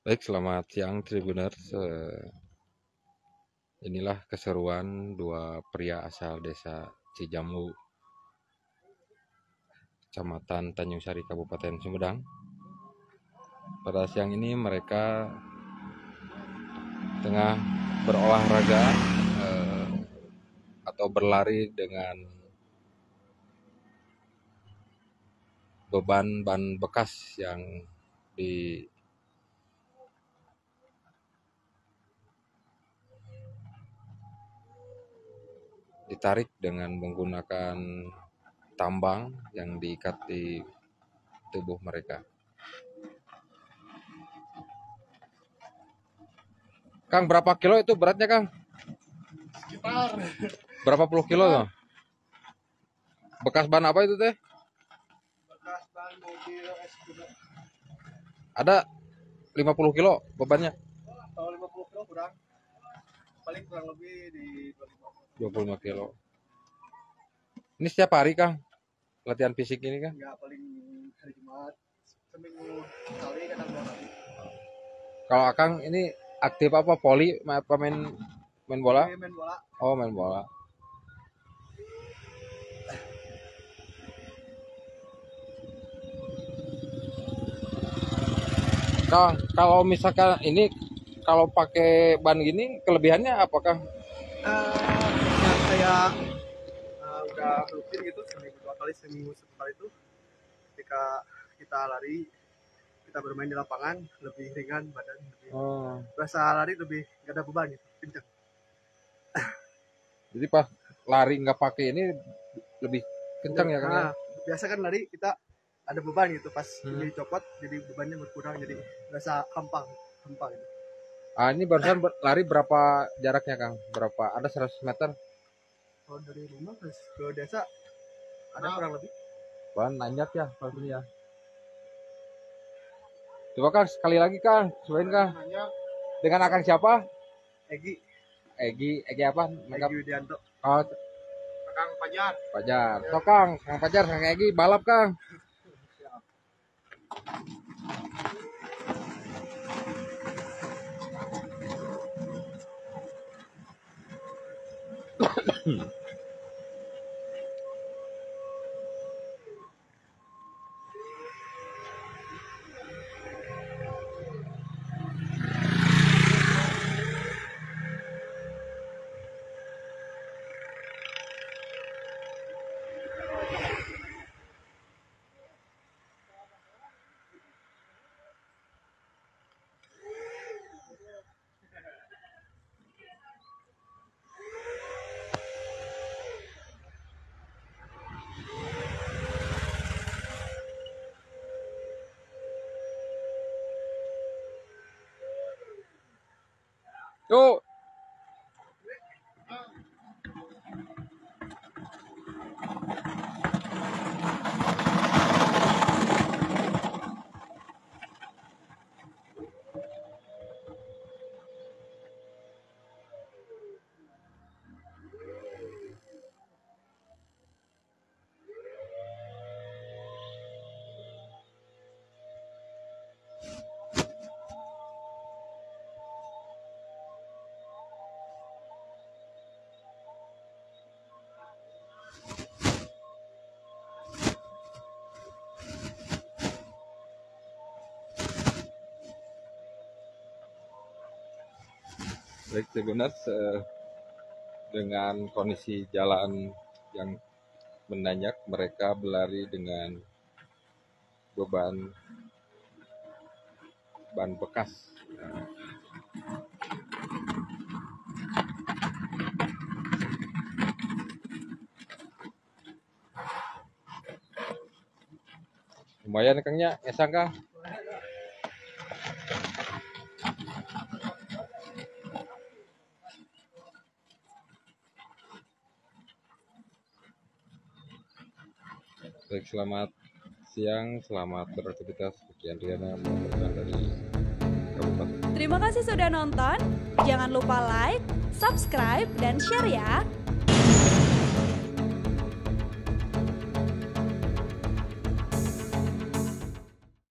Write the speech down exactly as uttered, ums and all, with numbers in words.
Baik, selamat siang Tribuners. Eh, Inilah keseruan dua pria asal desa Cijamu, Kecamatan Tanjung Sari, Kabupaten Sumedang. Pada siang ini mereka tengah berolahraga eh, atau berlari dengan beban ban bekas yang di ditarik dengan menggunakan tambang yang diikat di tubuh mereka. Kang, berapa kilo itu beratnya, Kang? Sekitar Berapa puluh kilo tuh? Bekas ban apa itu teh? bekas ban mobil es kuda. Ada lima puluh kilo bebannya. Kalau lima puluh kilo kurang, paling kurang lebih di dua puluh lima kilo. Ini setiap hari, Kang, latihan fisik ini, kan? nggak paling hari Jumat seminggu sekali kadang dua kali. Kalau Akang ini aktif apa? Poli, ma- apa main main bola? Ini main bola. Oh, main bola. Kang, kalau misalkan ini kalau pakai ban gini kelebihannya apa, Kang? Eh, yang kayak eh, udah rutin gitu seminggu dua kali seminggu sekali itu ketika kita lari kita bermain di lapangan lebih ringan badan lebih Oh, berasa lari lebih nggak ada beban gitu kencang. jadi pas lari nggak pakai ini lebih kencang ya, Kang, ya? Nah, biasa kan lari kita ada beban gitu pas Hmm. ini copot jadi bebannya berkurang jadi berasa gampang gampang gitu. Ah, ini barusan ber- lari berapa jaraknya, Kang? Berapa? Ada seratus meter? Kalau dari rumah ke, ke desa ada kurang lebih Ban nanjak ya, pastinya. Coba, Kang, sekali lagi, Kang. Cobain, Kang. banyak. Dengan Akang siapa? Egi Egi, Egi apa? Lengkap. Egi Widianto Oh, Kang Pajar. Pajar. So, Kang, Kang Pajar, Kang Egi, balap, Kang. Yuk. Baik, Tribuners, eh, dengan kondisi jalan yang menanjak, mereka berlari dengan beban ban bekas. Lumayan, Kangnya, esang, Kang. Baik, selamat siang, selamat beraktivitas. Sekian Riana melaporkan dari Kabupaten. Terima kasih sudah nonton. Jangan lupa like, subscribe, dan share ya.